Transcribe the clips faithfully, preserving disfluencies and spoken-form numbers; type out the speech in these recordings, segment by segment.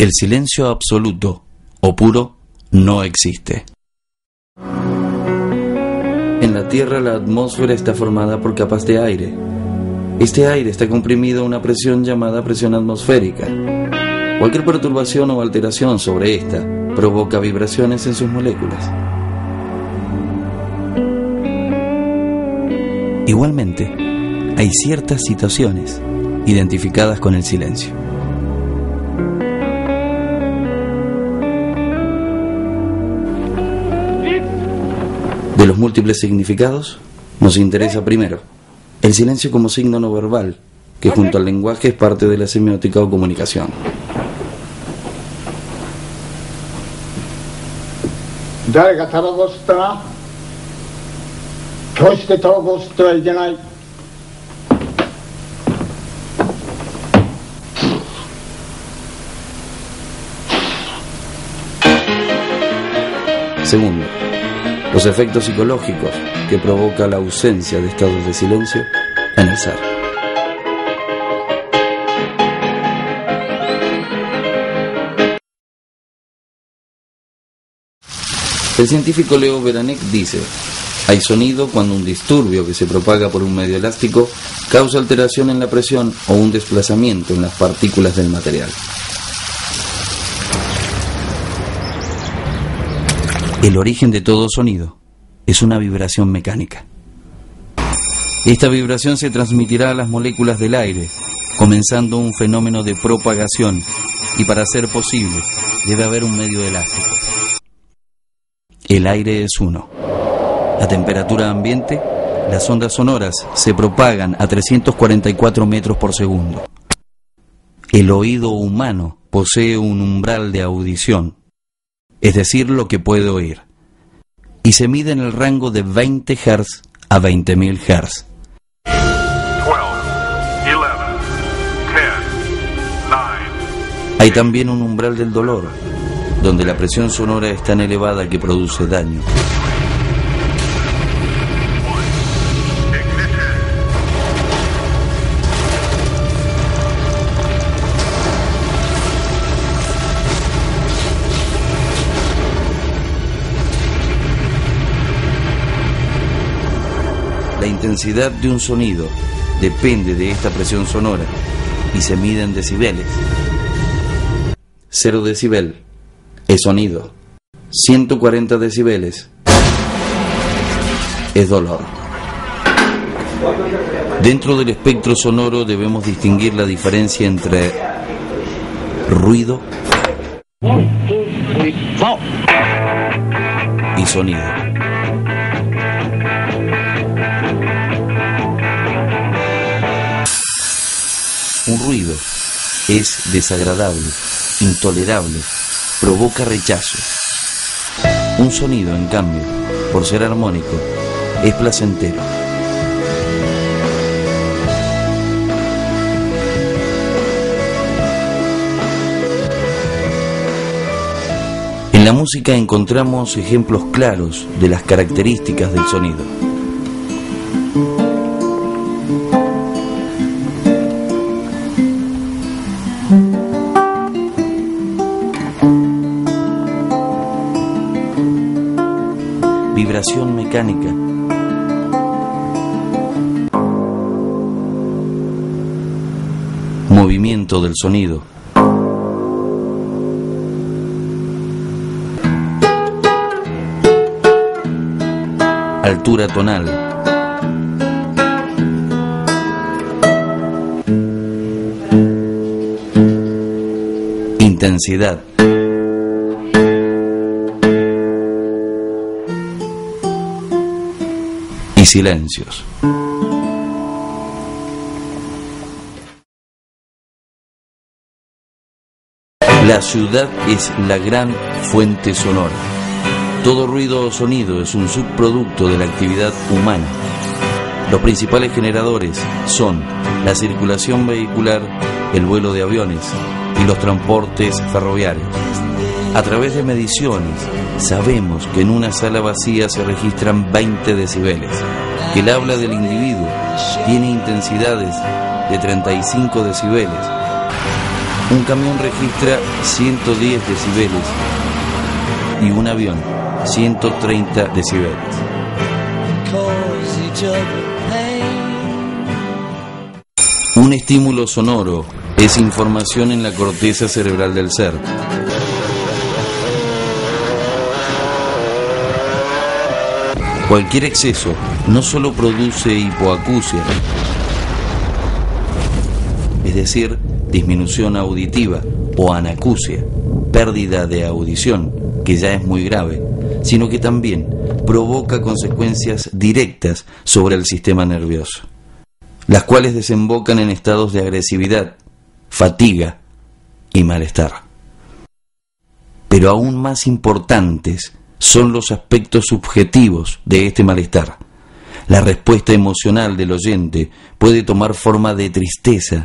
El silencio absoluto o puro no existe. En la Tierra la atmósfera está formada por capas de aire. Este aire está comprimido a una presión llamada presión atmosférica. Cualquier perturbación o alteración sobre esta provoca vibraciones en sus moléculas. Igualmente, hay ciertas situaciones identificadas con el silencio. De los múltiples significados, nos interesa primero el silencio como signo no verbal, que junto al lenguaje es parte de la semiótica o comunicación. Segundo, los efectos psicológicos que provoca la ausencia de estados de silencio en el ser. El científico Leo Beranek dice: hay sonido cuando un disturbio que se propaga por un medio elástico causa alteración en la presión o un desplazamiento en las partículas del material. El origen de todo sonido es una vibración mecánica. Esta vibración se transmitirá a las moléculas del aire, comenzando un fenómeno de propagación, y para ser posible debe haber un medio elástico. El aire es uno. A temperatura ambiente, las ondas sonoras se propagan a trescientos cuarenta y cuatro metros por segundo. El oído humano posee un umbral de audición, es decir, lo que puede oír, y se mide en el rango de veinte hertz a veinte mil hertz. Hay también un umbral del dolor, donde la presión sonora es tan elevada que produce daño. La intensidad de un sonido depende de esta presión sonora y se mide en decibeles. Cero decibel es sonido. ciento cuarenta decibeles es dolor. Dentro del espectro sonoro debemos distinguir la diferencia entre ruido y sonido. Un ruido es desagradable, intolerable, provoca rechazo. Un sonido, en cambio, por ser armónico, es placentero. En la música encontramos ejemplos claros de las características del sonido. Vibración mecánica. Movimiento del sonido. Altura tonal. Intensidad. Y silencios. La ciudad es la gran fuente sonora. Todo ruido o sonido es un subproducto de la actividad humana. Los principales generadores son la circulación vehicular, el vuelo de aviones y los transportes ferroviarios. A través de mediciones, sabemos que en una sala vacía se registran veinte decibeles, que el habla del individuo tiene intensidades de treinta y cinco decibeles Un camión registra ciento diez decibeles y un avión ciento treinta decibeles. Un estímulo sonoro es información en la corteza cerebral del ser. Cualquier exceso no solo produce hipoacusia, es decir, disminución auditiva, o anacusia, pérdida de audición, que ya es muy grave, sino que también provoca consecuencias directas sobre el sistema nervioso, las cuales desembocan en estados de agresividad, fatiga y malestar. Pero aún más importantes son los aspectos subjetivos de este malestar. La respuesta emocional del oyente puede tomar forma de tristeza,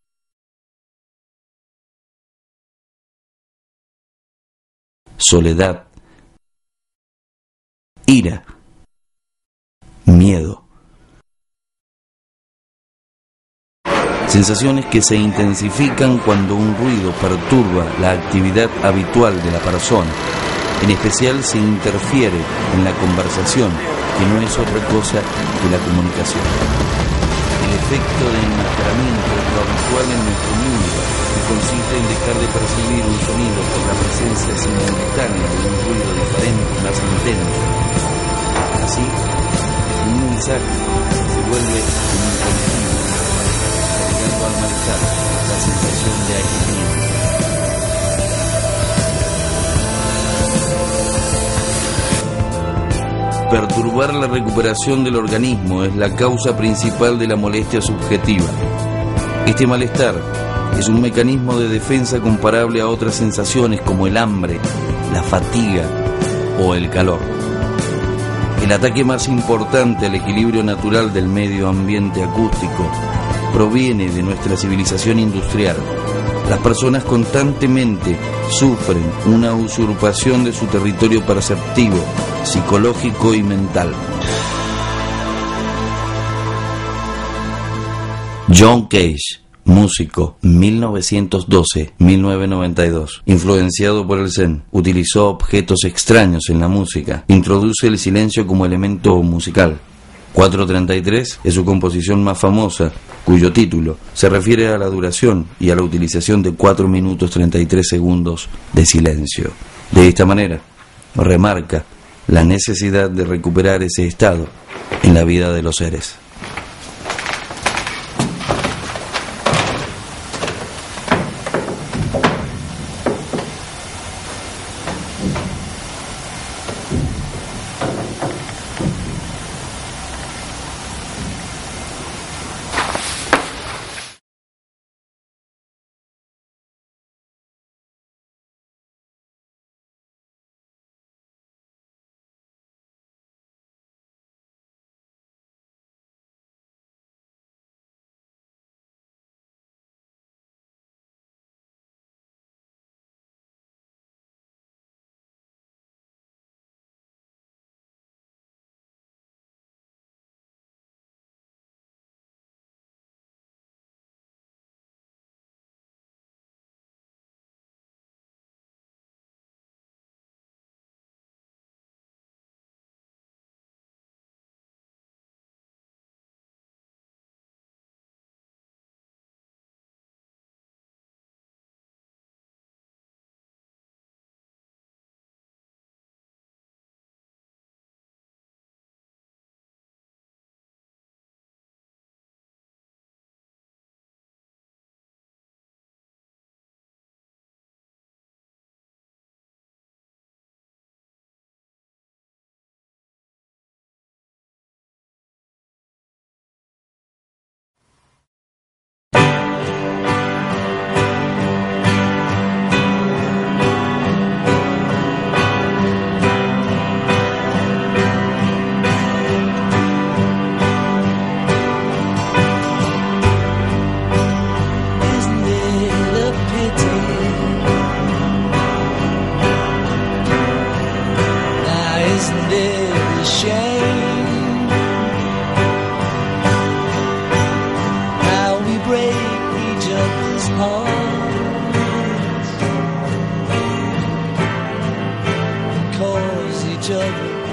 soledad, ira, miedo. Sensaciones que se intensifican cuando un ruido perturba la actividad habitual de la persona. En especial si interfiere en la conversación, que no es otra cosa que la comunicación. El efecto de enmascaramiento es lo habitual en nuestro mundo, que consiste en dejar de percibir un sonido por la presencia simultánea de un ruido diferente más intenso. Así, un mensaje se vuelve como un continuo, agregando al malestar la sensación de aislamiento. Perturbar la recuperación del organismo es la causa principal de la molestia subjetiva. Este malestar es un mecanismo de defensa comparable a otras sensaciones como el hambre, la fatiga o el calor. El ataque más importante al equilibrio natural del medio ambiente acústico proviene de nuestra civilización industrial. Las personas constantemente sufren una usurpación de su territorio perceptivo, psicológico y mental. John Cage, músico, mil novecientos doce a mil novecientos noventa y dos, influenciado por el Zen, utilizó objetos extraños en la música, introduce el silencio como elemento musical. cuatro treinta y tres es su composición más famosa, cuyo título se refiere a la duración y a la utilización de cuatro minutos treinta y tres segundos de silencio. De esta manera, remarca la necesidad de recuperar ese estado en la vida de los seres. other.